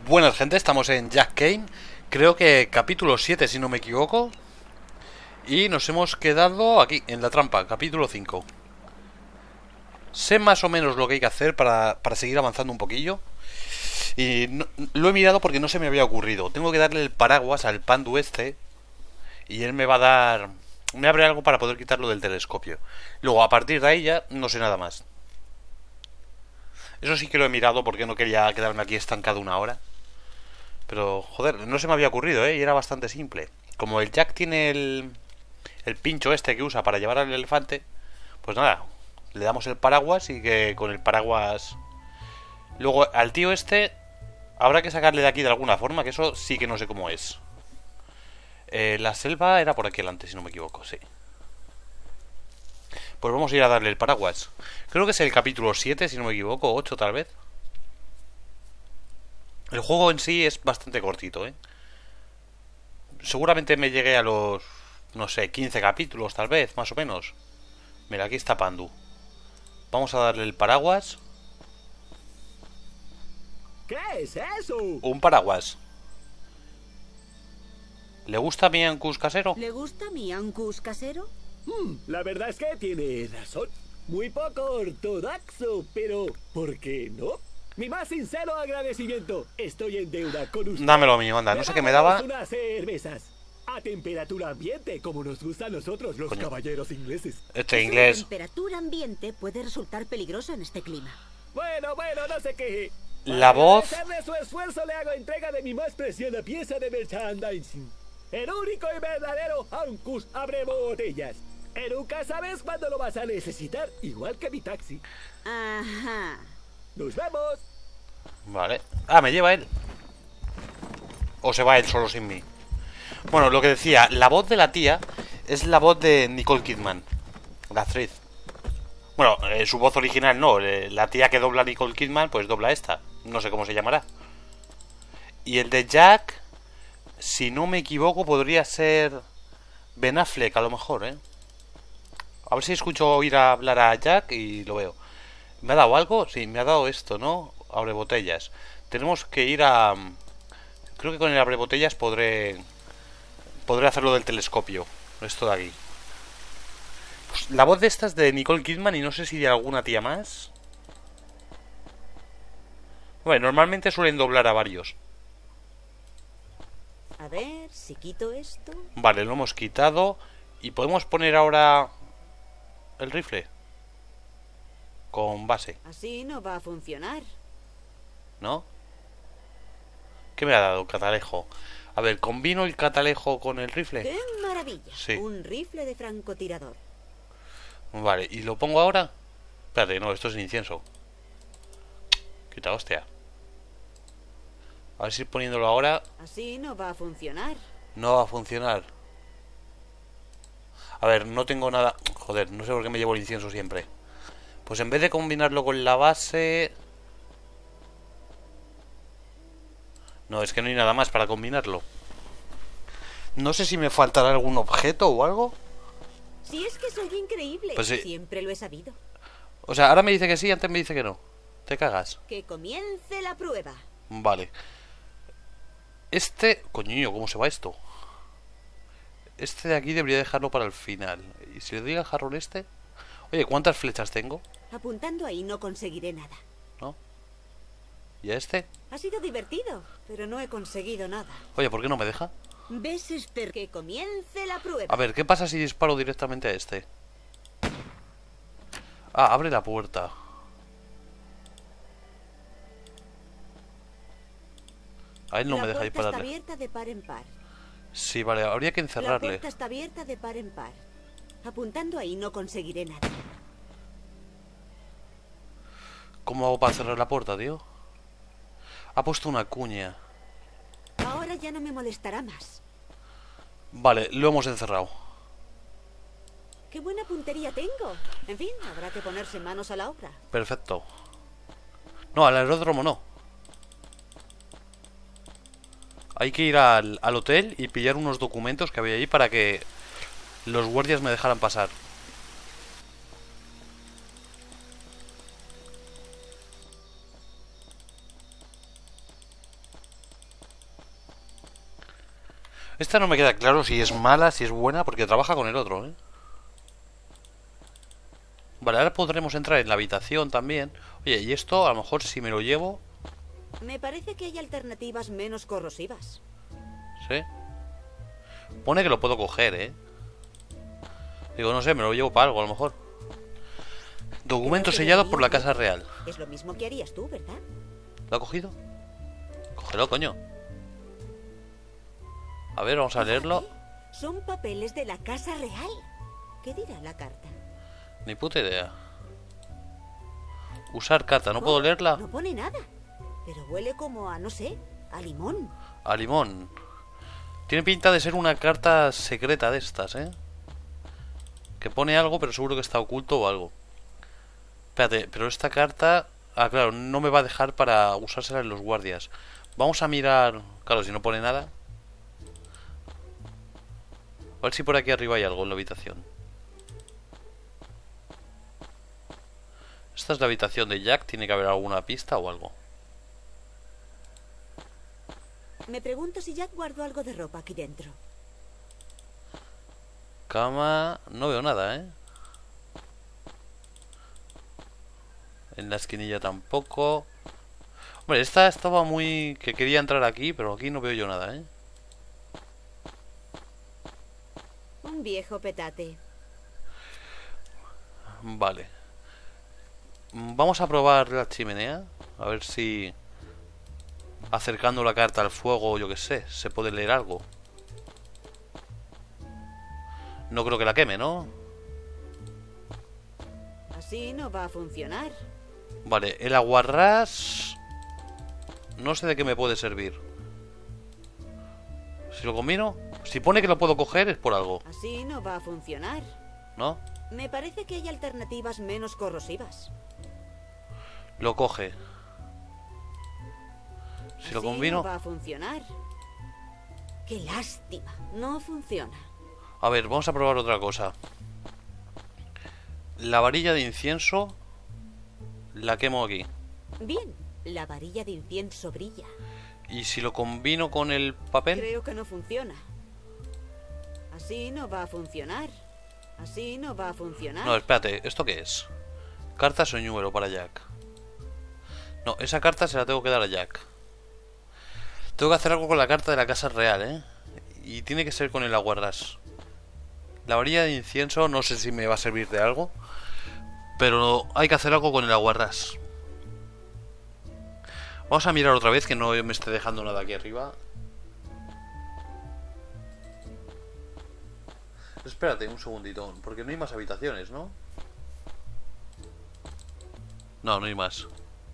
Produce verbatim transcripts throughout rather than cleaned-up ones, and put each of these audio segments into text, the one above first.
Buenas gente, estamos en Jack Kane. Creo que capítulo siete si no me equivoco. Y nos hemos quedado aquí, en la trampa, capítulo cinco. Sé más o menos lo que hay que hacer para, para seguir avanzando un poquillo. Y no, lo he mirado porque no se me había ocurrido. Tengo que darle el paraguas al pandu este. Y él me va a dar... me abre algo para poder quitarlo del telescopio. Luego a partir de ahí ya no sé nada más. Eso sí que lo he mirado porque no quería quedarme aquí estancado una hora. Pero, joder, no se me había ocurrido, ¿eh? Y era bastante simple. Como el Jack tiene el, el pincho este que usa para llevar al elefante, pues nada, le damos el paraguas y que con el paraguas... Luego, al tío este, habrá que sacarle de aquí de alguna forma, que eso sí que no sé cómo es. Eh, la selva era por aquí delante, si no me equivoco, sí. Pues vamos a ir a darle el paraguas. Creo que es el capítulo siete, si no me equivoco, ocho tal vez. El juego en sí es bastante cortito, ¿eh? Seguramente me llegué a los, no sé, quince capítulos tal vez, más o menos. Mira, aquí está Pandu. Vamos a darle el paraguas. ¿Qué es eso? Un paraguas. ¿Le gusta mi Angus casero? ¿Le gusta mi Angus casero? Hmm, la verdad es que tiene razón. Muy poco ortodoxo, pero ¿por qué no? Mi más sincero agradecimiento. Estoy en deuda con usted. Dámelo mío, anda. No sé qué me daba. Unas cervezas a temperatura ambiente, como nos gusta a nosotros los Coño. caballeros ingleses. Este La inglés. temperatura ambiente puede resultar peligrosa en este clima. Bueno, bueno, no se queje. La Para voz. agradecerle su esfuerzo le hago entrega de mi más preciada pieza de merchandising. El único y verdadero Angus abre botellas. Y nunca sabes cuándo lo vas a necesitar, igual que mi taxi. Ajá. ¡Nos vemos! Vale. Ah, me lleva él. O se va él solo sin mí. Bueno, lo que decía, la voz de la tía es la voz de Nicole Kidman, la actriz. Bueno, eh, su voz original no. eh, La tía que dobla a Nicole Kidman, pues dobla esta. No sé cómo se llamará. Y el de Jack, si no me equivoco, podría ser Ben Affleck, a lo mejor, ¿eh? A ver si escucho oír a hablar a Jack y lo veo. ¿Me ha dado algo? Sí, me ha dado esto, ¿no? Abre botellas. Tenemos que ir a... Creo que con el abre botellas podré... Podré hacerlo del telescopio. Esto de aquí. Pues la voz de esta es de Nicole Kidman y no sé si de alguna tía más. Bueno, normalmente suelen doblar a varios. A ver, si quito esto. Vale, lo hemos quitado. Y podemos poner ahora... el rifle. Con base, Así no va a funcionar. ¿no? ¿Qué me ha dado? Catalejo. A ver, ¿combino el catalejo con el rifle? ¡Qué maravilla! Sí. Un rifle de francotirador. Vale, ¿y lo pongo ahora? Espérate, no, esto es incienso. Quita, hostia. A ver si poniéndolo ahora Así no va a funcionar. no va a funcionar. A ver, no tengo nada... Joder, no sé por qué me llevo el incienso siempre. Pues en vez de combinarlo con la base... No, es que no hay nada más para combinarlo. No sé si me faltará algún objeto o algo. Si es que soy increíble. Pues sí. Siempre lo he sabido. O sea, ahora me dice que sí, antes me dice que no. Te cagas. Que comience la prueba. Vale. Este... Coño, ¿cómo se va esto? Este de aquí debería dejarlo para el final. ¿Y si le doy al jarrón este? Oye, ¿cuántas flechas tengo? Apuntando ahí no conseguiré nada. ¿No? ¿Y a este? Ha sido divertido, pero no he conseguido nada. Oye, ¿por qué no me deja? ¿Ves, Esther? Que comience la prueba. A ver, ¿qué pasa si disparo directamente a este? Ah, abre la puerta. A él no la me deja puerta está dispararle. abierta de par en par. Sí, vale, habría que La encerrarle. puerta está abierta de par en par. Apuntando ahí no conseguiré nada. ¿Cómo hago para cerrar la puerta, tío? Ha puesto una cuña. Ahora ya no me molestará más. Vale, lo hemos encerrado. ¡Qué buena puntería tengo! En fin, habrá que ponerse manos a la obra. Perfecto. No, al aeródromo no. Hay que ir al, al hotel y pillar unos documentos que había allí para que los guardias me dejaran pasar. Esta no me queda claro si es mala, si es buena, porque trabaja con el otro, ¿eh? Vale, ahora podremos entrar en la habitación también. Oye, y esto a lo mejor si me lo llevo... Me parece que hay alternativas menos corrosivas. ¿Sí? Pone que lo puedo coger, ¿eh? Digo, no sé, me lo llevo para algo a lo mejor. Documento sellado por la Casa Real. Es lo mismo que harías tú, ¿verdad? ¿Lo ha cogido? Cógelo, coño. A ver, vamos a leerlo. Fíjate, son papeles de la Casa Real. ¿Qué dirá la carta? Ni puta idea. Usar carta, ¿no Oh, puedo leerla? No pone nada. Pero huele como a, no sé, a limón. A limón. Tiene pinta de ser una carta secreta de estas, ¿eh? Que pone algo, pero seguro que está oculto o algo. Espérate, pero esta carta... Ah, claro, no me va a dejar para usársela en los guardias. Vamos a mirar... Claro, si no pone nada. A ver si por aquí arriba hay algo en la habitación. Esta es la habitación de Jack. Tiene que haber alguna pista o algo. Me pregunto si Jack guardó algo de ropa aquí dentro. Cama... No veo nada, ¿eh? En la esquinilla tampoco. Hombre, esta estaba muy... que quería entrar aquí, pero aquí no veo yo nada, ¿eh? Un viejo petate. Vale. Vamos a probar la chimenea. A ver si... acercando la carta al fuego, yo que sé, se puede leer algo. No creo que la queme, ¿no? Así no va a funcionar. Vale, el aguarrás... no sé de qué me puede servir. Si lo combino... Si pone que lo puedo coger es por algo, Así no va a funcionar. ¿no? Me parece que hay alternativas menos corrosivas. Lo coge. Si lo Así combino... no va a funcionar. Qué lástima. No funciona. A ver, vamos a probar otra cosa. La varilla de incienso la quemo aquí. Bien, la varilla de incienso brilla. Y si lo combino con el papel... Creo que no funciona. Así no va a funcionar. Así no va a funcionar. No, espérate, ¿esto qué es? Carta soñuelo para Jack. No, esa carta se la tengo que dar a Jack. Tengo que hacer algo con la carta de la Casa Real, ¿eh? Y tiene que ser con el aguarrás. La varilla de incienso no sé si me va a servir de algo, pero hay que hacer algo con el aguarrás. Vamos a mirar otra vez que no me esté dejando nada aquí arriba. Espérate un segundito, porque no hay más habitaciones, ¿no? No, no hay más.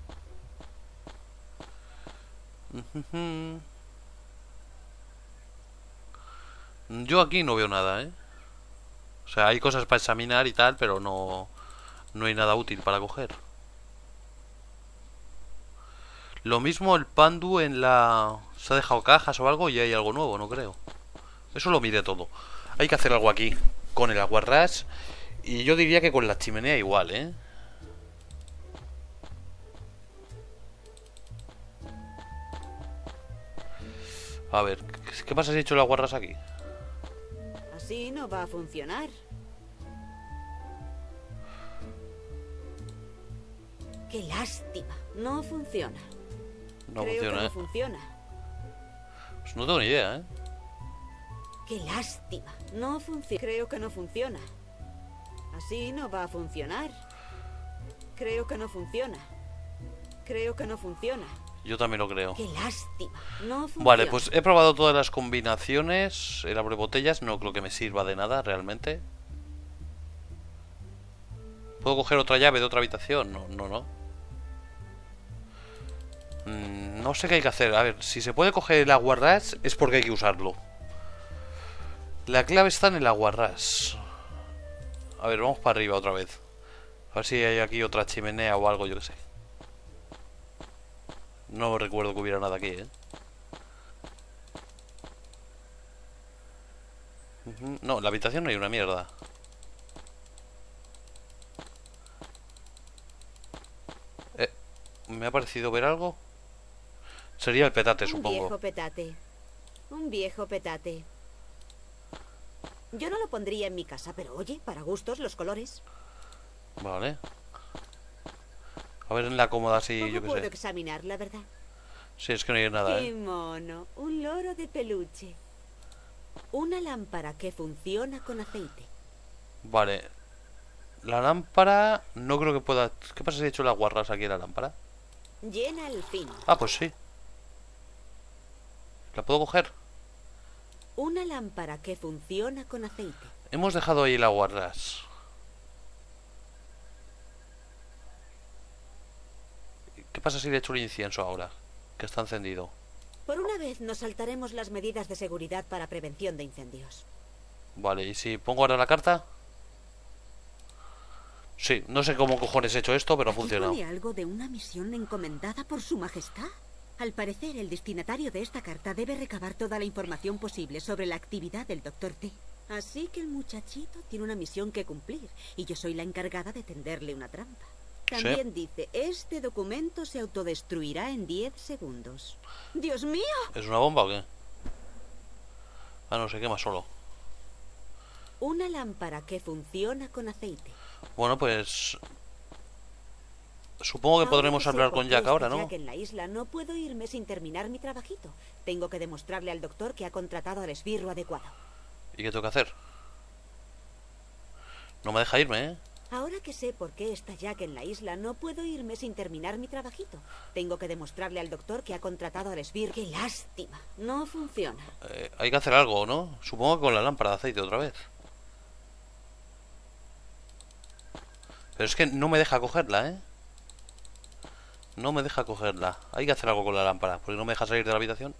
Yo aquí no veo nada, ¿eh? O sea, hay cosas para examinar y tal, pero no, no hay nada útil para coger. Lo mismo el Pandu en la... se ha dejado cajas o algo y hay algo nuevo, no creo. Eso lo miré todo. Hay que hacer algo aquí con el aguarrás. Y yo diría que con la chimenea igual, ¿eh? A ver, ¿qué pasa si he hecho el aguarrás aquí? Así no va a funcionar. Qué lástima. No funciona. No Creo funciona, que no ¿eh? funciona. Pues no tengo ni idea, ¿eh? Qué lástima. No funciona. Creo que no funciona. Así no va a funcionar. Creo que no funciona. Creo que no funciona. Yo también lo creo. Qué lástima. No funciona. Vale, pues he probado todas las combinaciones. El abrebotellas no creo que me sirva de nada realmente. ¿Puedo coger otra llave de otra habitación? No, no, no. Mm, no sé qué hay que hacer. A ver, si se puede coger el aguarrás es porque hay que usarlo. La clave está en el aguarrás. A ver, vamos para arriba otra vez. A ver si hay aquí otra chimenea o algo, yo que sé. No recuerdo que hubiera nada aquí, ¿eh? Uh-huh. No, en la habitación no hay una mierda. Eh, ¿me ha parecido ver algo? Sería el petate, Un supongo. viejo petate. Un viejo petate. Yo no lo pondría en mi casa, pero oye, para gustos, los colores. Vale. A ver en la cómoda así, ¿Cómo yo qué puedo sé. examinar la verdad? Sí, es que no hay nada, ¡Qué ¿eh? mono! Un loro de peluche. Una lámpara que funciona con aceite. Vale. La lámpara... No creo que pueda... ¿Qué pasa si he hecho las guarras aquí en la lámpara? Llena al fin. Ah, pues sí. ¿La puedo coger? Una lámpara que funciona con aceite. Hemos dejado ahí las guarras. ¿Qué pasa si le echo el incienso ahora? Que está encendido. Por una vez nos saltaremos las medidas de seguridad para prevención de incendios. Vale, ¿y si pongo ahora la carta? Sí, no sé cómo cojones he hecho esto, pero ha Aquí funcionado. pone algo de una misión encomendada por su majestad. Al parecer, el destinatario de esta carta debe recabar toda la información posible sobre la actividad del doctor T. Así que el muchachito tiene una misión que cumplir, y yo soy la encargada de tenderle una trampa. También Sí. dice, este documento se autodestruirá en diez segundos. ¡Dios mío! ¿Es una bomba o qué? Ah, no, se quema solo. Una lámpara que funciona con aceite. Bueno, pues... Supongo que Ahora podremos que sé hablar por con qué Jack está ahora, ¿no? Jack en la isla, no puedo irme sin terminar mi trabajito. Tengo que demostrarle al doctor que ha contratado al esbirro adecuado. ¿Y qué tengo que hacer? No me deja irme, ¿eh? Ahora que sé por qué está Jack en la isla, no puedo irme sin terminar mi trabajito. Tengo que demostrarle al doctor que ha contratado al esbirro. ¡Qué lástima! No funciona. Eh, Hay que hacer algo, ¿no? Supongo que con la lámpara de aceite otra vez. Pero es que no me deja cogerla, ¿eh? No me deja cogerla. Hay que hacer algo con la lámpara, porque no me deja salir de la habitación.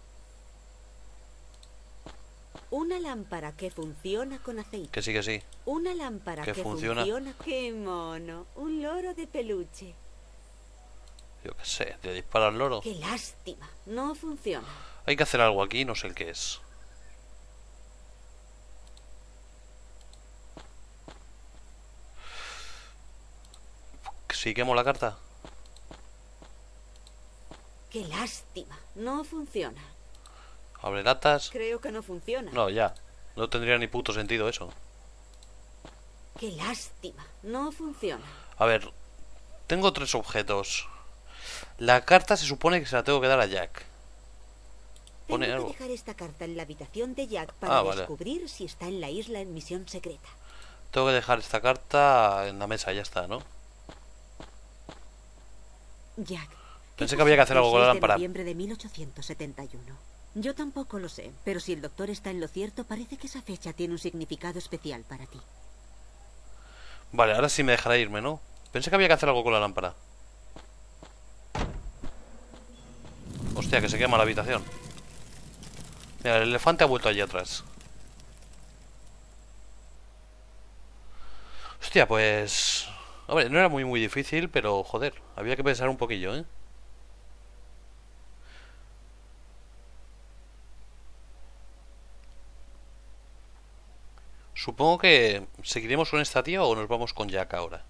Una lámpara que funciona con aceite. Que sí, que sí. Una lámpara Que que, funciona. funciona. ¡Qué mono! Un loro de peluche. Yo qué sé, le dispara al loro. ¡Qué lástima! No funciona. Hay que hacer algo aquí, no sé el qué es. Sí, quemo la carta. ¡Qué lástima! No funciona. Abre latas. Creo que no funciona. No, ya. No tendría ni puto sentido eso. ¡Qué lástima! No funciona. A ver, tengo tres objetos. La carta se supone que se la tengo que dar a Jack. Pone Tengo algo. que dejar esta carta en la habitación de Jack para Ah, vale. descubrir si está en la isla en misión secreta. Tengo que dejar esta carta en la mesa, ya está, ¿no? Jack. Pensé ¿qué que había que pasó hacer algo con la el seis de lámpara. noviembre de mil ochocientos setenta y uno? Yo tampoco lo sé, pero si el doctor está en lo cierto, parece que esa fecha tiene un significado especial para ti. Vale, ahora sí me dejará irme, ¿no? Pensé que había que hacer algo con la lámpara. Hostia, que se quema la habitación. Mira, el elefante ha vuelto allí atrás. Hostia, pues... Hombre, no era muy muy difícil, pero joder, había que pensar un poquillo, ¿eh? Supongo que seguiremos con esta tía o nos vamos con Jack ahora.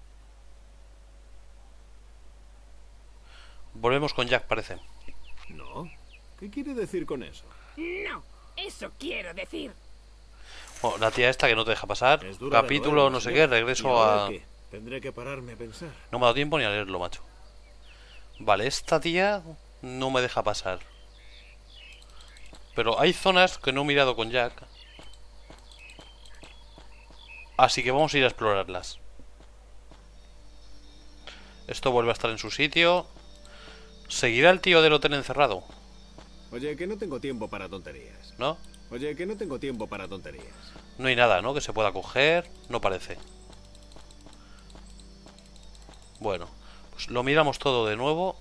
Volvemos con Jack, parece. No. ¿Qué quiere decir con eso? No, eso quiero decir. Bueno, la tía esta que no te deja pasar. Es dura de Capítulo roer, no sé ¿no? qué, ¿Y regreso ahora a... qué? Tendré que pararme a pensar. No me ha dado tiempo ni a leerlo, macho. Vale, esta tía no me deja pasar. Pero hay zonas que no he mirado con Jack. Así que vamos a ir a explorarlas. Esto vuelve a estar en su sitio. ¿Seguirá el tío del hotel encerrado? Oye, que no tengo tiempo para tonterías. ¿No? Oye, que no tengo tiempo para tonterías. No hay nada, ¿no? Que se pueda coger. No parece. Bueno, pues lo miramos todo de nuevo.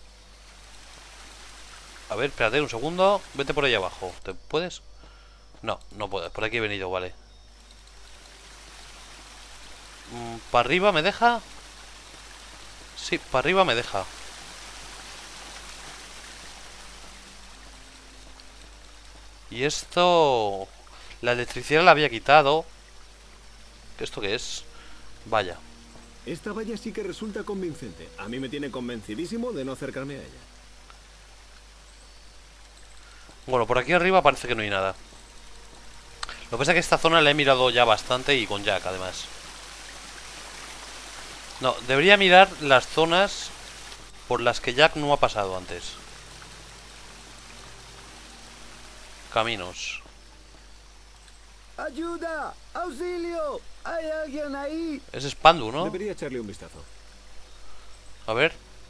A ver, espérate un segundo. Vete por ahí abajo. ¿Te puedes? No, no puedes. Por aquí he venido, vale. Mm, ¿para arriba me deja? Sí, para arriba me deja. Y esto... La electricidad la había quitado. ¿Esto qué es? Vaya. Esta valla sí que resulta convincente. A mí me tiene convencidísimo de no acercarme a ella. Bueno, Bueno, por aquí arriba parece que no hay nada. Lo Lo que pasa es que esta zona la he mirado ya bastante y con Jack, además. No, debería mirar las zonas por las que Jack no ha pasado antes. Caminos. ¡Ayuda! ¡Auxilio! ¿Hay alguien ahí? Ese es Pandu, ¿no? Debería echarle un vistazo. A ver.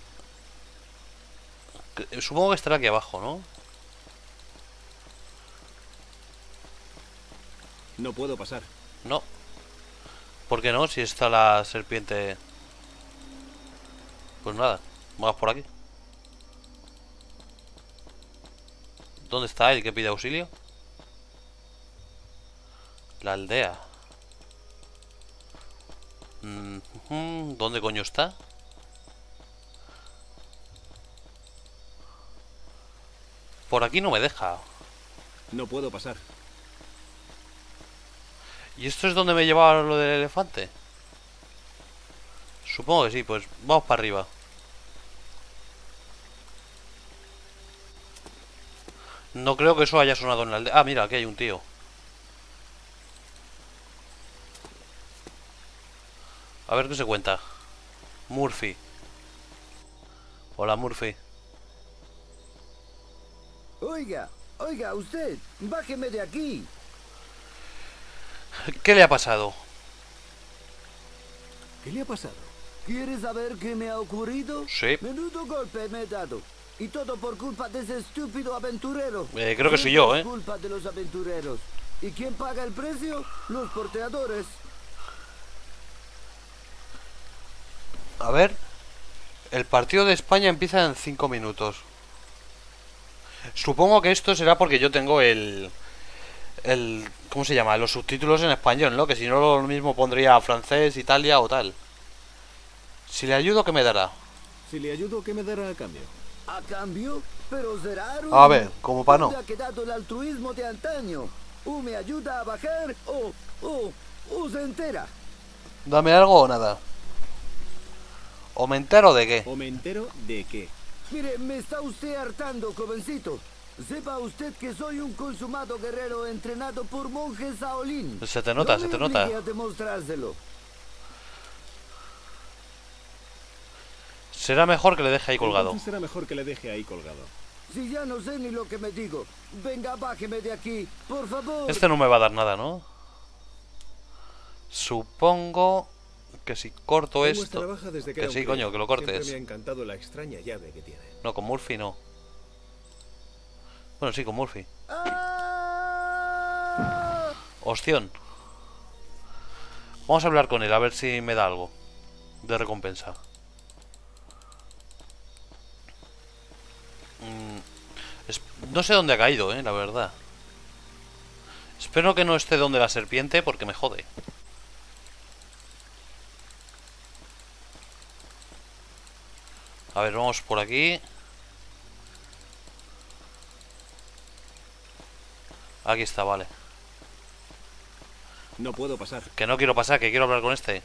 Supongo que estará aquí abajo, ¿no? No puedo pasar. No. ¿Por qué no? Si está la serpiente. Pues nada, vamos por aquí. ¿Dónde está el que pide auxilio? La aldea. Mm, ¿Dónde coño está? Por aquí no me deja. No puedo pasar. ¿Y esto es donde me llevaba lo del elefante? Supongo que sí, pues vamos para arriba. No creo que eso haya sonado en la aldea. Ah, mira, aquí hay un tío. A ver qué se cuenta. Murphy. Hola, Murphy. Oiga, oiga, usted, bájeme de aquí. ¿Qué le ha pasado? ¿Qué le ha pasado? ¿Quieres saber qué me ha ocurrido? Sí. Menudo golpe me he dado. Y todo por culpa de ese estúpido aventurero. Eh, creo que soy yo, ¿eh? Por culpa de los aventureros. ¿Y quién paga el precio? Los porteadores. A ver. El partido de España empieza en cinco minutos. Supongo que esto será porque yo tengo el... el ¿cómo se llama? Los subtítulos en español, ¿no? Que si no lo mismo pondría francés, Italia o tal. Si le ayudo, ¿qué me dará? Si le ayudo, ¿qué me dará a cambio? ¿A cambio? Pero será... un- A ver, como para no. ¿Dónde ha quedado el altruismo de antaño? O me ayuda a bajar o... o... o se entera. Dame algo o nada. ¿O me entero de qué? ¿O me entero de qué? Mire, me está usted hartando, jovencito. Sepa usted que soy un consumado guerrero entrenado por monjes Shaolin. Se te nota, No se me te nota. obligue a demostrárselo. Será mejor que le deje ahí colgado. Entonces será mejor que le deje ahí colgado. Si ya no sé ni lo que me digo. Venga, bájeme de aquí, por favor. Este no me va a dar nada, ¿no? Supongo que si corto Tengo esta esto... navaja desde que Que era un sí, crío. coño, que lo Siempre cortes. me ha encantado la extraña llave que tiene. No, con Murphy no. Bueno, sí, con Murphy. ¡Ah! Opción. Vamos a hablar con él, a ver si me da algo de recompensa. Mm, es- no sé dónde ha caído, eh, la verdad. Espero que no esté donde la serpiente porque me jode. A ver, vamos por aquí. Aquí está, vale. No puedo pasar. Que no quiero pasar, que quiero hablar con este.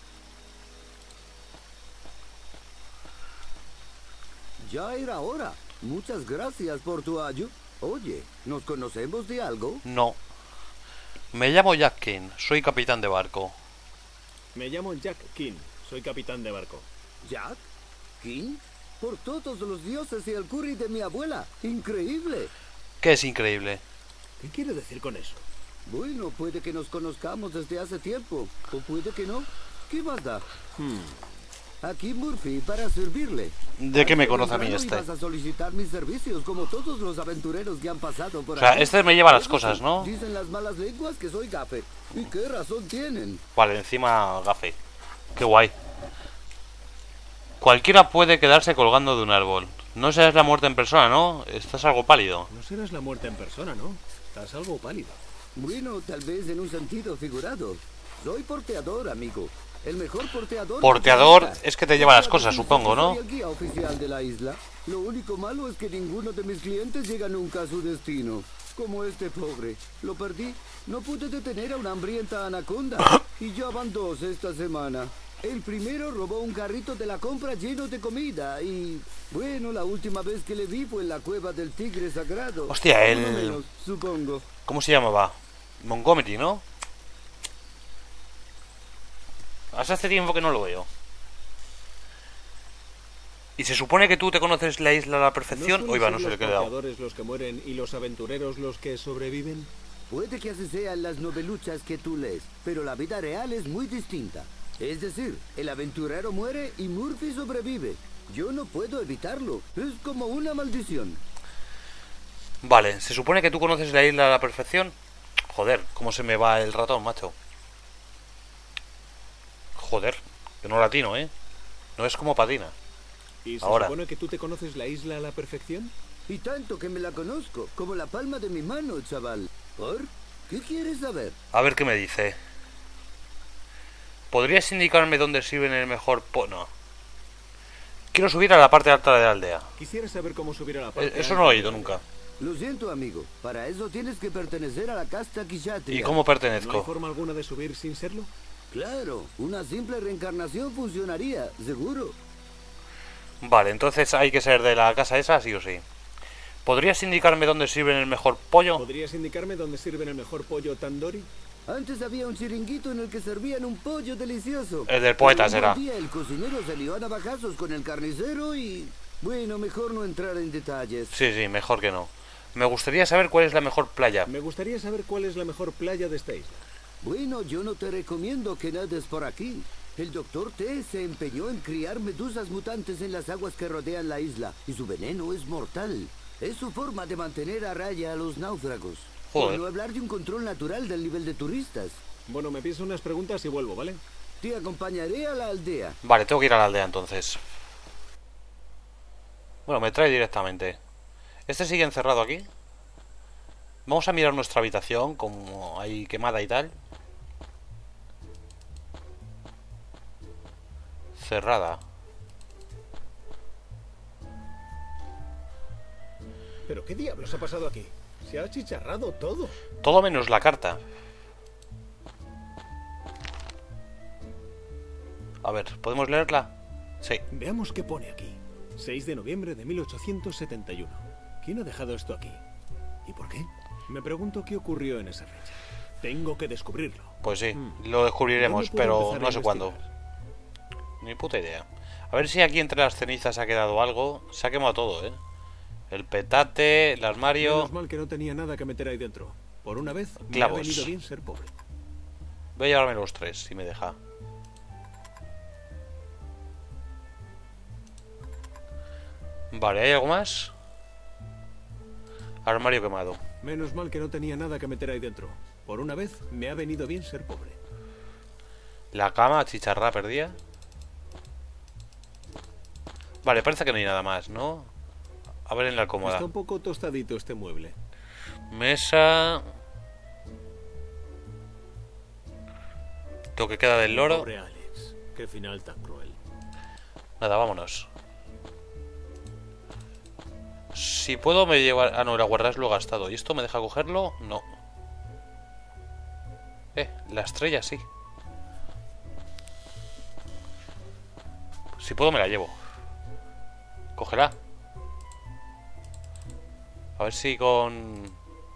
Ya era hora. Muchas gracias por tu ayuda. Oye, ¿nos conocemos de algo? No. Me llamo Jack King, soy capitán de barco. Me llamo Jack King. Soy capitán de barco. ¿Jack? ¿King? Por todos los dioses y el curry de mi abuela. Increíble. Que es increíble. ¿Qué quiere decir con eso? Bueno, puede que nos conozcamos desde hace tiempo. O puede que no. ¿Qué más da? Hmm. Aquí Murphy para servirle. ¿De qué me Tarde o conoce a mí temprano este? ibas a solicitar mis servicios como todos los aventureros que han pasado por O sea, aquí. este me lleva las Eso cosas, sí, ¿no? Dicen las malas lenguas que soy gafe. ¿Y qué razón tienen? Vale, encima gafe. Qué guay. Cualquiera puede quedarse colgando de un árbol. No serás la muerte en persona, ¿no? Estás algo pálido. No serás la muerte en persona, ¿no? Estás algo pálido. Bueno, tal vez en un sentido figurado. Soy porteador, amigo. El mejor porteador. Porteador del planeta. es que te lleva las Ya cosas, decís supongo, que ¿no? Soy el guía oficial de la isla. Lo único malo es que ninguno de mis clientes llega nunca a su destino. Como este pobre. Lo perdí. No pude detener a una hambrienta anaconda. Y ya van dos esta semana. El primero robó un carrito de la compra lleno de comida y... Bueno, la última vez que le vi fue en la cueva del tigre sagrado. Hostia, Por el- lo menos, supongo. ¿Cómo se llamaba? Montgomery, ¿no? Hace hace tiempo que no lo veo. ¿Y se supone que tú te conoces la isla a la perfección? Oiga, no se le queda. ¿No son los los que mueren y los aventureros los que sobreviven? Puede que así sean las noveluchas que tú lees, pero la vida real es muy distinta. Es decir, el aventurero muere y Murphy sobrevive. Yo no puedo evitarlo. Es como una maldición. Vale, ¿se supone que tú conoces la isla a la perfección? Joder, cómo se me va el ratón, macho. Joder, que no latino, ¿eh? No es como patina. ¿Y se Ahora. supone que tú te conoces la isla a la perfección? Y tanto que me la conozco, como la palma de mi mano, chaval. ¿Por? ¿Qué quieres saber? A ver qué me dice. ¿Podrías indicarme dónde sirven el mejor po... No. Quiero subir a la parte alta de la aldea. Quisiera saber cómo subir a la Eh, parte Eso alta no lo he de oído la nunca. Lo siento, amigo. Para eso tienes que pertenecer a la casta Kshatriya. ¿Y cómo ¿No hay pertenezco? forma alguna de subir sin serlo? Claro, una simple reencarnación funcionaría, seguro. Vale, entonces hay que ser de la casa esa, sí o sí. ¿Podrías indicarme dónde sirven el mejor pollo? ¿Podrías indicarme dónde sirven el mejor pollo tandoori? Antes había un chiringuito en el que servían un pollo delicioso. El del poeta Pero un será. buen día el cocinero se lió a navajazos con el carnicero y... Bueno, mejor no entrar en detalles. Sí, sí, mejor que no. Me gustaría saber cuál es la mejor playa. Me gustaría saber cuál es la mejor playa de esta isla. Bueno, yo no te recomiendo que nades por aquí. El doctor T se empeñó en criar medusas mutantes en las aguas que rodean la isla, y su veneno es mortal. Es su forma de mantener a raya a los náufragos. Por Joder. no hablar de un control natural del nivel de turistas. Bueno, me pienso unas preguntas y vuelvo, ¿vale? Te acompañaré a la aldea. Vale, tengo que ir a la aldea entonces. Bueno, me trae directamente. ¿Este sigue encerrado aquí? Vamos a mirar nuestra habitación, como hay quemada y tal. Cerrada. ¿Pero qué diablos ha pasado aquí? Se ha achicharrado todo. Todo menos la carta. A ver, ¿podemos leerla? Sí. Veamos qué pone aquí. seis de noviembre de mil ochocientos setenta y uno. ¿Quién ha dejado esto aquí? ¿Y por qué? Me pregunto qué ocurrió en esa fecha. Tengo que descubrirlo. Pues sí, Hmm. lo descubriremos, ¿Dónde puedo pero empezar a no sé cuándo. investigar? Ni puta idea. A ver si aquí entre las cenizas ha quedado algo. Se ha quemado todo, ¿eh? El petate, el armario. Menos mal que no tenía nada que meter ahí dentro. Por una vez, me ha Clavos. venido bien ser pobre. Voy a llevarme los tres, si me deja. Vale, ¿hay algo más? Armario quemado. Menos mal que no tenía nada que meter ahí dentro. Por una vez, me ha venido bien ser pobre. La cama, chicharra perdida. Vale, parece que no hay nada más, ¿no? A ver en la cómoda. Está un poco tostadito este mueble. Mesa. Lo que queda del loro. Pobre Alex. Qué final tan cruel. Nada, vámonos. Si puedo me llevar... Ah, no, la guardas lo he gastado. ¿Y esto me deja cogerlo? No. Eh, la estrella sí. Si puedo me la llevo. Cógela. A ver si con...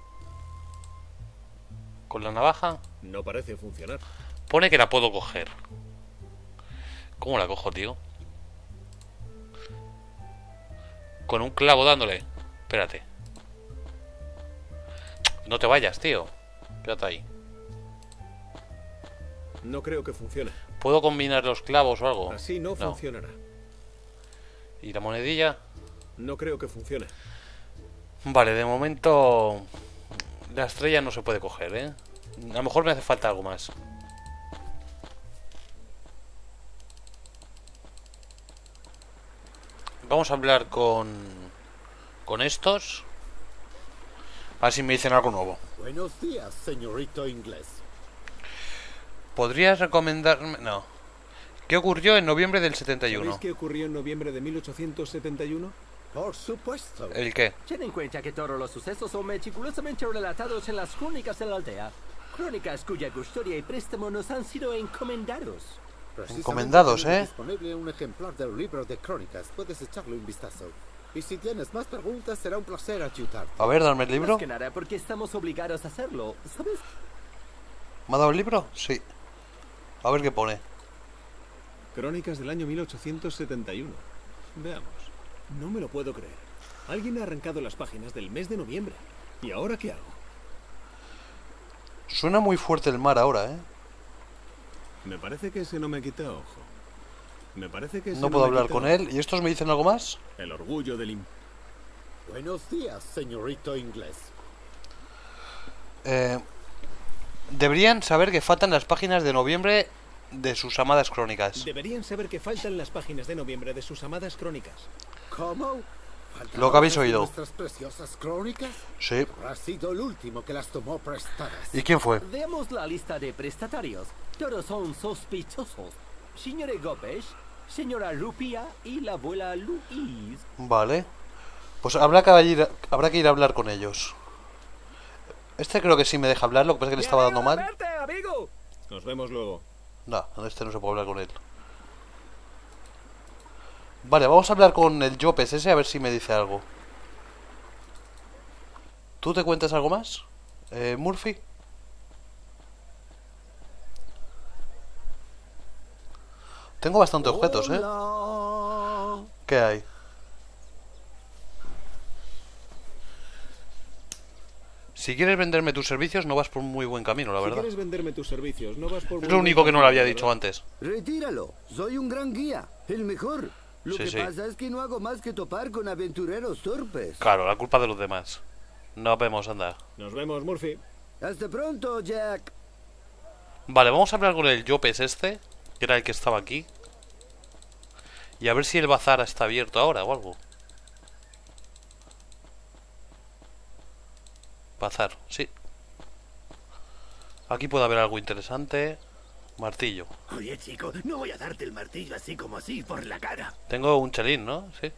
Con la navaja. No parece funcionar. Pone que la puedo coger. ¿Cómo la cojo, tío? Con un clavo dándole. Espérate. No te vayas, tío. Quédate ahí. No creo que funcione. ¿Puedo combinar los clavos o algo? Así no, funcionará. ¿Y la monedilla? No creo que funcione. Vale, de momento... La estrella no se puede coger, ¿eh? A lo mejor me hace falta algo más. Vamos a hablar con... Con estos. A ver si me dicen algo nuevo. Buenos días, señorito inglés. ¿Podrías recomendarme...? No. ¿Qué ocurrió en noviembre del setenta y uno? ¿Sabéis qué ocurrió en noviembre de mil ochocientos setenta y uno? Por supuesto. ¿El qué? Ten en cuenta que todos los sucesos son meticulosamente relatados en las crónicas de la aldea. Crónicas cuya custodia y préstamo nos han sido encomendados. Precisamente Encomendados, tenemos ¿eh? disponible un ejemplar del libro de crónicas. Puedes echarle un vistazo. Y si tienes más preguntas, será un placer ayudarte. A ver, dame el libro. Más que nada porque estamos obligados a hacerlo, ¿sabes? ¿Me ha dado el libro? Sí. A ver qué pone. Crónicas del año mil ochocientos setenta y uno. Veamos. No me lo puedo creer. Alguien ha arrancado las páginas del mes de noviembre. ¿Y ahora qué hago? Suena muy fuerte el mar ahora, ¿eh? Me parece que ese no me quita ojo. Me parece que ese No puedo me hablar quita con ojo. él. ¿Y estos me dicen algo más? El orgullo del im... Buenos días, señorito inglés. Eh, deberían saber que faltan las páginas de noviembre de sus amadas crónicas. Deberían saber que faltan las páginas de noviembre de sus amadas crónicas. ¿Cómo? ¿Faltan Lo que habéis hojas de oído. nuestras preciosas crónicas? Sí. Ha sido el último que las tomó prestadas. ¿Y quién fue? Veamos la lista de prestatarios. Todos son sospechosos. Señora Gopesh, señora Rupia y la abuela Louise. Vale. Pues habrá que ir, habrá que ir a hablar con ellos. Este creo que sí me deja hablar, lo que pasa es que le estaba dando mal. Verte, amigo. Nos vemos luego. No, en este no se puede hablar con él. Vale, vamos a hablar con el Jopes ese a ver si me dice algo. ¿Tú te cuentas algo más? Eh, Murphy. Tengo bastantes objetos, ¿eh? Hola. ¿Qué hay? Si quieres venderme tus servicios no vas por un muy buen camino, la Si verdad. quieres venderme tus servicios, no vas por... Es lo único que no le había dicho antes. Retíralo. Soy un gran guía. El mejor. Lo Sí, que sí. pasa es que no hago más que topar con aventureros torpes. Claro, la culpa de los demás. Nos vemos, anda. Nos vemos, Murphy. Hasta pronto, Jack. Vale, vamos a hablar con el Jopes este, que era el que estaba aquí. Y a ver si el bazar está abierto ahora o algo. Bazar, sí. Aquí puede haber algo interesante. Martillo. Oye, chico, no voy a darte el martillo así como así por la cara. Tengo un chelín, ¿no? Sí.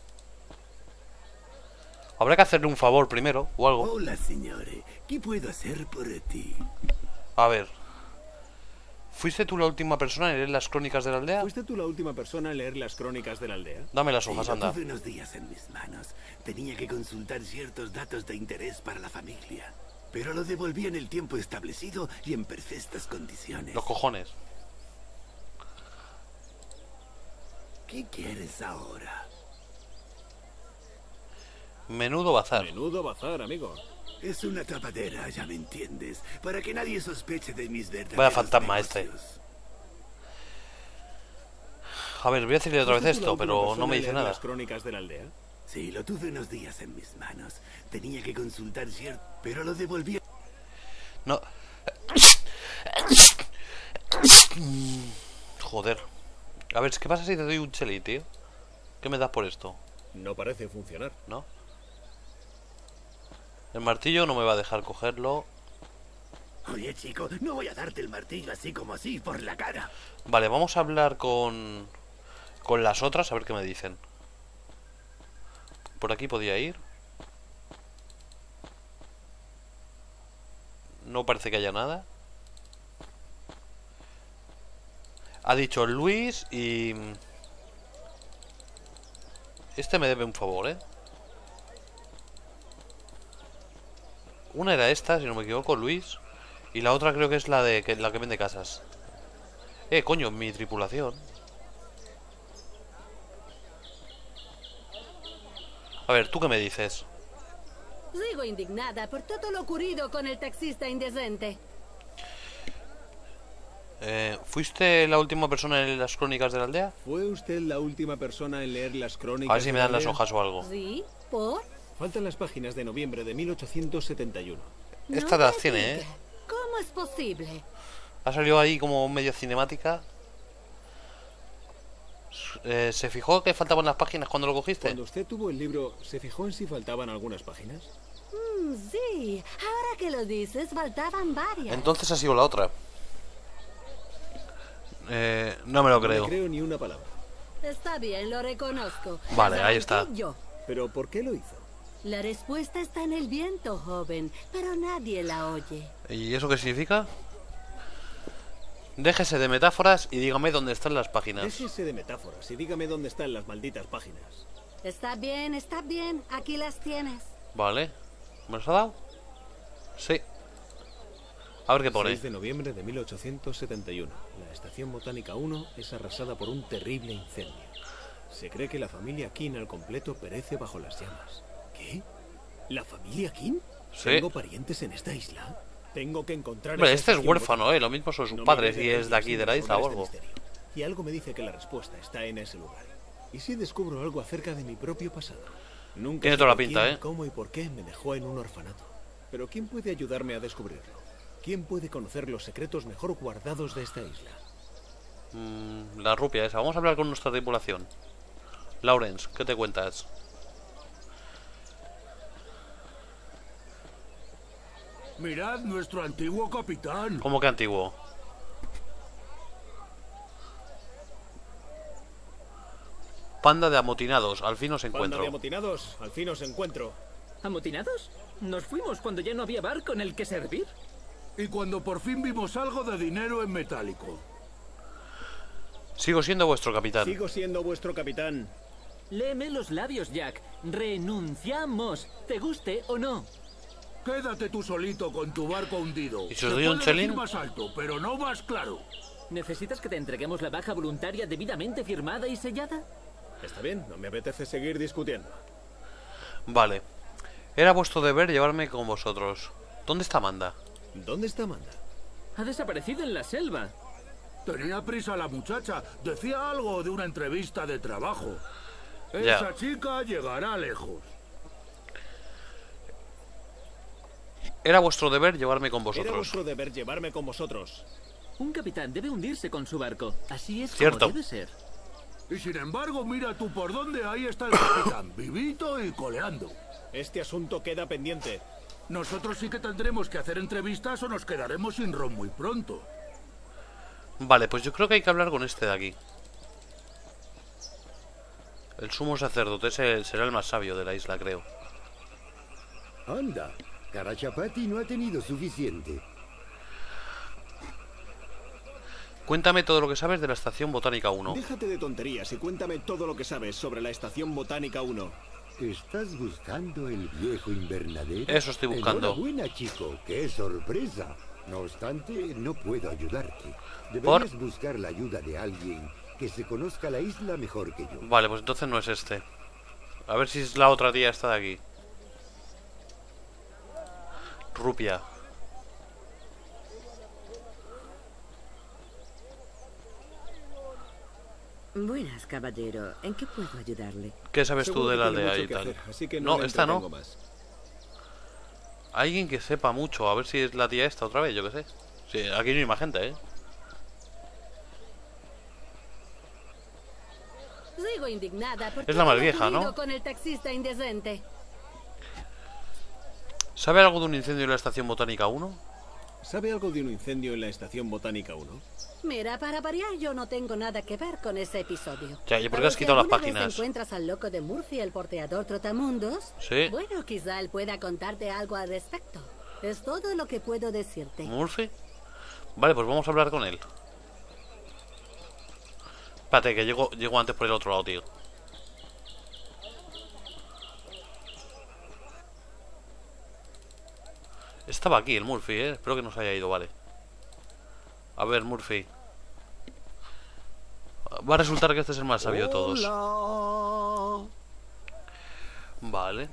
Habrá que hacerle un favor primero o algo. Hola, señores. ¿Qué puedo hacer por ti? A ver. ¿Fuiste tú la última persona en leer las crónicas de la aldea? ¿Fuiste tú la última persona en leer las crónicas de la aldea? Dame las hojas, Sí, lo anda. tuve unos días en mis manos. Tenía que consultar ciertos datos de interés para la familia. Pero lo devolví en el tiempo establecido y en perfectas condiciones. Los cojones. ¿Qué quieres ahora? Menudo bazar. Menudo bazar, amigo. Es una tapadera, ya me entiendes. Para que nadie sospeche de mis verdaderos Vaya fantasma este. negocios. A ver, voy a decirle otra vez ¿Fuiste tú la esto, última pero persona no me en dice leer nada. las crónicas de la aldea? Sí, lo tuve unos días en mis manos. Tenía que consultar cierto... Pero lo devolví... No. Joder. A ver, ¿qué pasa si te doy un cheli, tío? ¿Qué me das por esto? No parece funcionar. ¿No? El martillo no me va a dejar cogerlo. Oye, chico, no voy a darte el martillo así como así por la cara. Vale, vamos a hablar con... Con las otras, a ver qué me dicen. Por aquí podía ir. No parece que haya nada. Ha dicho Luis y... Este me debe un favor, ¿eh? Una era esta, si no me equivoco, Luis. Y la otra creo que es la de que, la que vende casas. Eh, coño, mi tripulación. A ver, ¿tú qué me dices? Sigo indignada por todo lo ocurrido con el taxista indecente. Eh, ¿Fuiste la última persona en las crónicas de la aldea? ¿Fue usted la última persona en leer las crónicas? A ver si de me la dan las aldea? hojas o algo. ¿Sí? ¿Por? Faltan las páginas de noviembre de mil ochocientos setenta y uno. Esta No las me tiene, diga. ¿eh? ¿Cómo es posible? Ha salido ahí como medio cinemática. Eh, ¿Se fijó que faltaban las páginas cuando lo cogiste? Cuando usted tuvo el libro, ¿se fijó en si faltaban algunas páginas? Mm, sí, ahora que lo dices, faltaban varias. Entonces ha sido la otra. Eh, no me lo No creo. le creo ni una palabra. Está bien, lo reconozco. Vale, Las ahí está. arranqué yo. ¿Pero por qué lo hizo? La respuesta está en el viento, joven, pero nadie la oye. ¿Y eso qué significa? Déjese de metáforas y dígame dónde están las páginas. Déjese de metáforas y dígame dónde están las malditas páginas. Está bien, está bien, aquí las tienes. Vale. ¿Me los ha dado? Sí. A ver qué pone. seis de noviembre de mil ochocientos setenta y uno. La estación botánica uno es arrasada por un terrible incendio. Se cree que la familia King al completo perece bajo las llamas. ¿Qué? ¿La familia King? Sí. ¿Tengo parientes en esta isla? Tengo que encontrar... Hombre, esa este es estación huérfano, botánica. eh. Lo mismo son sus No me padres iré y es de aquí de la isla o sobre algo. este misterio. Y algo me dice que la respuesta está en ese lugar. ¿Y si descubro algo acerca de mi propio pasado? Nunca Tiene toda la supe pinta, quién, ¿eh? cómo y por qué me dejó en un orfanato. Pero ¿quién puede ayudarme a descubrirlo? ¿Quién puede conocer los secretos mejor guardados de esta isla? Mm, la rupia esa. Vamos a hablar con nuestra tripulación. Lawrence, ¿qué te cuentas? Mirad nuestro antiguo capitán. ¿Cómo que antiguo? Panda de amotinados, al fin os Panda encuentro. de amotinados, al fin os encuentro. ¿Amotinados? Nos fuimos cuando ya no había barco en el que servir. Y cuando por fin vimos algo de dinero en metálico. Sigo siendo vuestro capitán. Sigo siendo vuestro capitán. Léeme los labios, Jack. Renunciamos, te guste o no. Quédate tú solito con tu barco hundido. ¿Y si os Se doy un puede chelín? decir más alto, pero no más claro. ¿Necesitas que te entreguemos la baja voluntaria debidamente firmada y sellada? Está bien, no me apetece seguir discutiendo. Vale. Era vuestro deber llevarme con vosotros. ¿Dónde está Amanda? ¿Dónde está Amanda? Ha desaparecido en la selva. Tenía prisa la muchacha. Decía algo de una entrevista de trabajo. Ya. Esa chica llegará lejos. Era vuestro deber llevarme con Era vosotros. vuestro deber llevarme con vosotros. Un capitán debe hundirse con su barco. Así es Cierto. como debe ser. Y sin embargo, mira tú por dónde ahí está el capitán, vivito y coleando. Este asunto queda pendiente. Nosotros sí que tendremos que hacer entrevistas o nos quedaremos sin ron muy pronto. Vale, pues yo creo que hay que hablar con este de aquí. El sumo sacerdote, ese será el más sabio de la isla, creo. Anda, Karachapati no ha tenido suficiente. Cuéntame todo lo que sabes de la estación botánica uno. Déjate de tonterías y cuéntame todo lo que sabes sobre la estación botánica uno. ¿Estás buscando el viejo invernadero? Eso estoy buscando. Enhorabuena, chico, qué sorpresa. No obstante, no puedo ayudarte. Deberías ¿Por? buscar la ayuda de alguien que se conozca la isla mejor que yo. Vale, pues entonces no es este. A ver si es la otra tía esta de aquí. Rupia. Buenas, caballero. ¿En qué puedo ayudarle? ¿Qué sabes tú Seguro de que la tiene aldea mucho y que tal? hacer, así que No, le esta no. entretengo más. Alguien que sepa mucho. A ver si es la tía esta otra vez, yo qué sé. Sí, aquí no hay más gente, ¿eh? Sigo indignada por Es la todo más lo vieja, ¿no? ocurrido con el taxista indecente. ¿Sabe algo de un incendio en la estación botánica uno? ¿Sabe algo de un incendio en la estación botánica uno? Mira, para variar, yo no tengo nada que ver con ese episodio. Ya, ¿y por qué Pero has si quitado las alguna vez páginas? encuentras al loco de Murphy, el porteador trotamundos? Sí. Bueno, quizá él pueda contarte algo al respecto. Es todo lo que puedo decirte. ¿Murphy? Vale, pues vamos a hablar con él. Espérate, que llego, llego antes por el otro lado, tío. Estaba aquí el Murphy, eh. Espero que no se haya ido, vale. A ver, Murphy. Va a resultar que este es el más sabio de todos. Hola. Vale.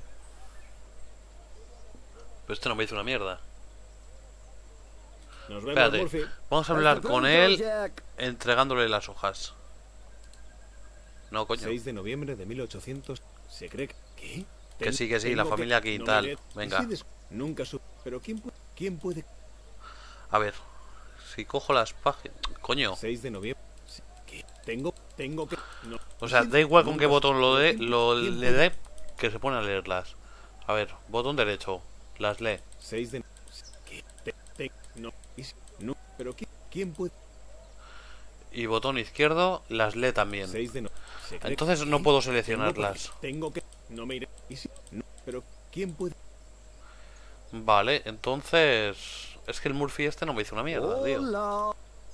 Pero este no me dice una mierda. Nos vemos, Espérate. Murphy. Vamos a hablar Hasta con pronto, él Jack. entregándole las hojas. No, coño. seis de noviembre de mil ochocientos. ¿Se cree que... ¿Qué? Que Ten- sí, que sí, tengo la familia aquí y no tal. me iré- Venga. ¿Y si des- Nunca su... Pero ¿quién, pu- ¿quién puede...? A ver. Si cojo las páginas... Coño. seis de noviembre... Sí, ¿qué? Tengo... Tengo que... No. O sea, ¿Y si- da igual con qué nunca- botón lo dé, ¿Quién- lo quién le puede- dé, que se pone a leerlas. A ver, botón derecho. Las lee. seis de... ¿Qué? Te- te- No. ¿Y si- No. Pero ¿quién, quién puede...? Y botón izquierdo, las lee también. seis de no... ¿Se cree Entonces que- no ¿Qué? puedo Tengo seleccionarlas. que... Tengo que... No me iré... ¿Y si... No. Pero ¿quién puede...? Vale, entonces... Es que el Murphy este no me hizo una mierda, tío. Hola.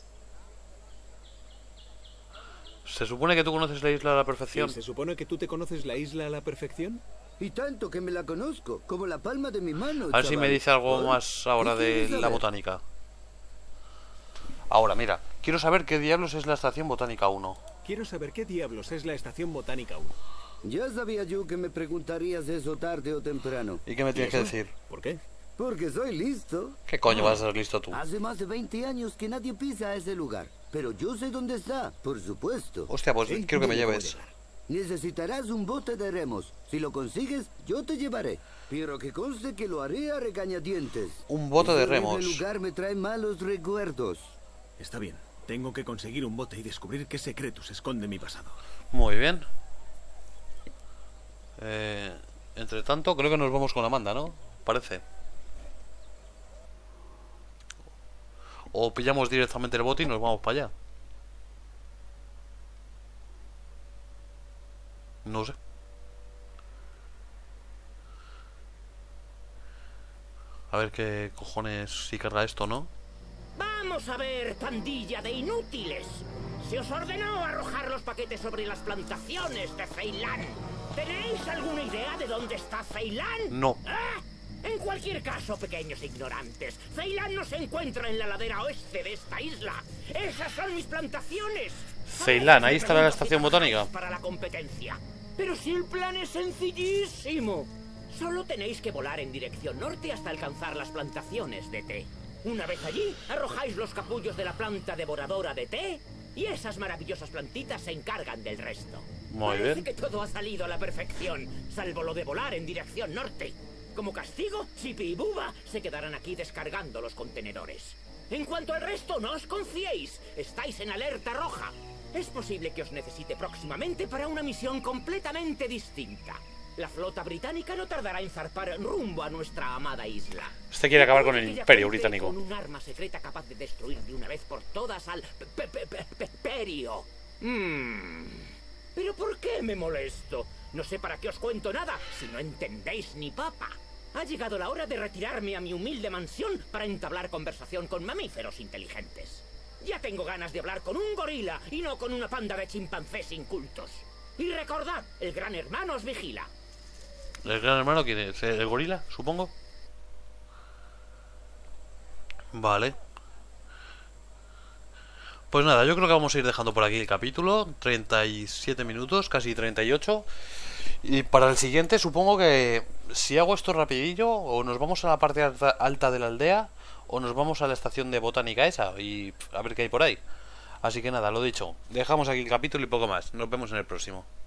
Se supone que tú conoces la isla a la perfección. ¿Y se supone que tú te conoces la isla a la perfección? Y tanto que me la conozco, como la palma de mi mano. A ver si chaval. me dice algo ¿Eh? más ahora ¿Qué de quieres la saber? botánica. Ahora, mira, quiero saber qué diablos es la Estación Botánica uno. Quiero saber qué diablos es la Estación Botánica uno. Ya sabía yo que me preguntarías eso tarde o temprano. ¿Y qué me tienes que decir? ¿Por qué? Porque soy listo. ¿Qué coño vas a ser listo tú? Hace más de veinte años que nadie pisa a ese lugar. Pero yo sé dónde está, por supuesto. Hostia, pues ¿Eh? quiero que me lleves. Necesitarás un bote de remos. Si lo consigues, yo te llevaré. Pero que conste que lo haré a regañadientes. Un bote de remos. El lugar me trae malos recuerdos. Está bien. Tengo que conseguir un bote y descubrir qué secretos esconde mi pasado. Muy bien. Eh, entre tanto, creo que nos vamos con Amanda, ¿no? Parece. O pillamos directamente el bote y nos vamos para allá. No sé. A ver qué cojones si carga esto, ¿no? Vamos a ver, pandilla de inútiles. Se os ordenó arrojar los paquetes sobre las plantaciones de Ceilán. ¿Tenéis alguna idea de dónde está Ceilán? No. ¿Ah? En cualquier caso, pequeños ignorantes, Ceilán no se encuentra en la ladera oeste de esta isla. Esas son mis plantaciones. Ceilán, ahí estará la estación botánica. Para la competencia. Pero si el plan es sencillísimo. Solo tenéis que volar en dirección norte hasta alcanzar las plantaciones de té. Una vez allí, arrojáis los capullos de la planta devoradora de té y esas maravillosas plantitas se encargan del resto. Muy Parece bien. que todo ha salido a la perfección, salvo lo de volar en dirección norte. Como castigo, Chippy y Bubba se quedarán aquí descargando los contenedores. En cuanto al resto, no os confiéis. Estáis en alerta roja. Es posible que os necesite próximamente para una misión completamente distinta. La flota británica no tardará en zarpar rumbo a nuestra amada isla. Este quiere acabar con el Puede que ya Imperio cuente británico. Con un arma secreta capaz de destruir de una vez por todas al pe- pe- pe- pe- Perio. Hmm. ¿Pero por qué me molesto? No sé para qué os cuento nada si no entendéis ni papa. Ha llegado la hora de retirarme a mi humilde mansión para entablar conversación con mamíferos inteligentes. Ya tengo ganas de hablar con un gorila y no con una panda de chimpancés incultos. Y recordad, el gran hermano os vigila. ¿El gran hermano quién es? ¿El gorila, supongo? Vale. Pues nada, yo creo que vamos a ir dejando por aquí el capítulo. treinta y siete minutos, casi treinta y ocho. Y para el siguiente supongo que si hago esto rapidillo, o nos vamos a la parte alta, alta de la aldea, o nos vamos a la estación de botánica esa y a ver qué hay por ahí. Así que nada, lo dicho, dejamos aquí el capítulo y poco más. Nos vemos en el próximo.